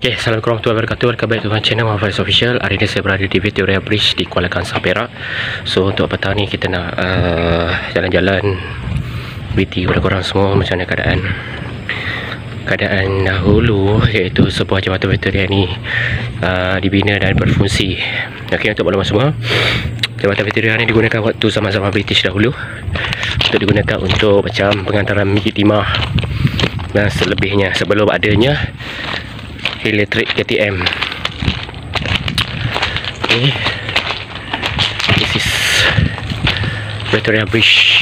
Okay, Assalamualaikum warahmatullahi wabarakatuh. Welcome back to my channel Muhammad Official. Hari ini saya berada di Victoria Bridge di Kuala Kangsar, Perak. So untuk petang ni kita nak jalan-jalan BT kepada korang semua macam mana keadaan dahulu, iaitu sebuah jambatan Victoria ni dibina dan berfungsi. Okay, untuk maklumat semua, jambatan Victoria ni digunakan waktu zaman-zaman British dahulu untuk digunakan untuk macam pengantaran timah dan selebihnya sebelum adanya elektrik KTM. Okay, this is Victoria Bridge.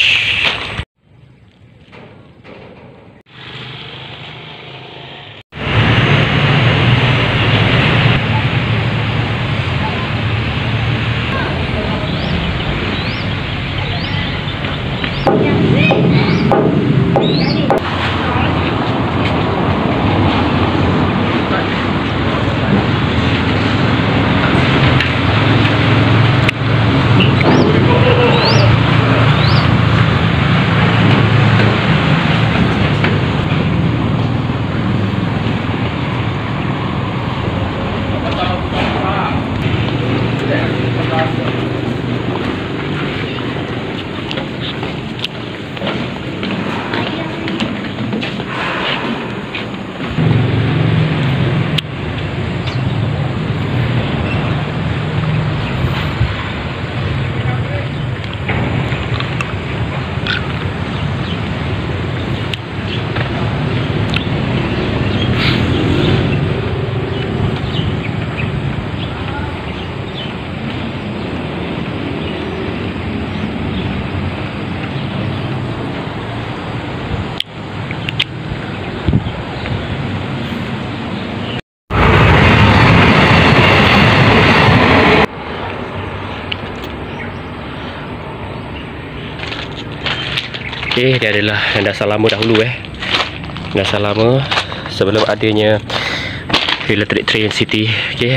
Okay, dia adalah landasan lama dahulu landasan lama sebelum adanya Electric Train City. Okay,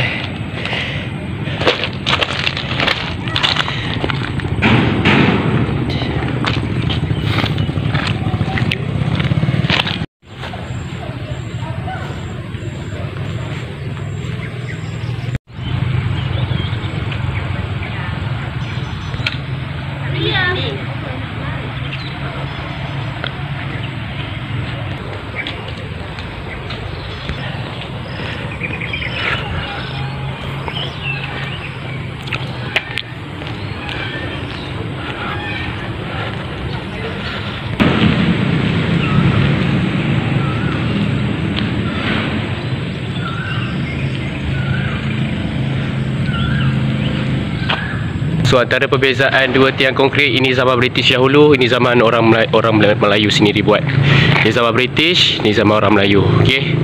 so antara perbezaan dua tiang konkrit, ini zaman British dahulu, ini zaman orang Melayu sendiri buat. Ini zaman British, ini zaman orang Melayu. Okay,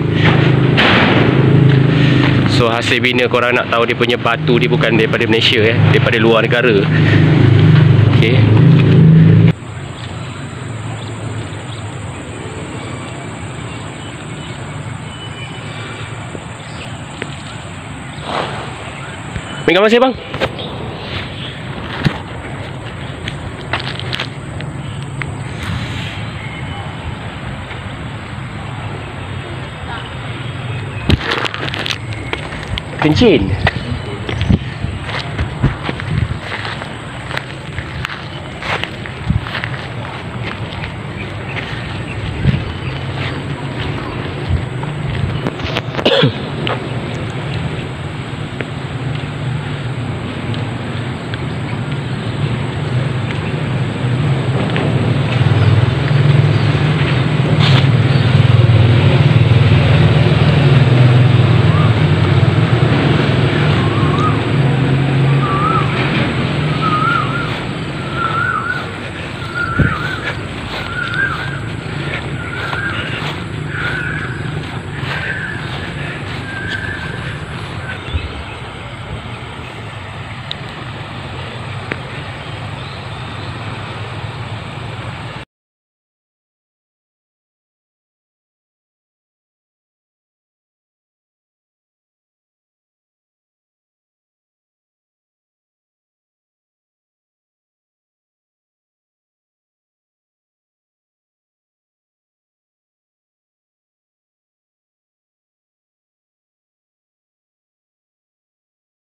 so hasil bina korang nak tahu, dia punya batu dia bukan daripada Malaysia, daripada luar negara. Okay, ambil gambar saya bang. Kencing.